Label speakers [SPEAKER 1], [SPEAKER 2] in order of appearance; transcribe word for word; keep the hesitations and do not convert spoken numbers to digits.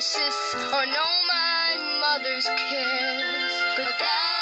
[SPEAKER 1] kisses or know my mother's kiss. But that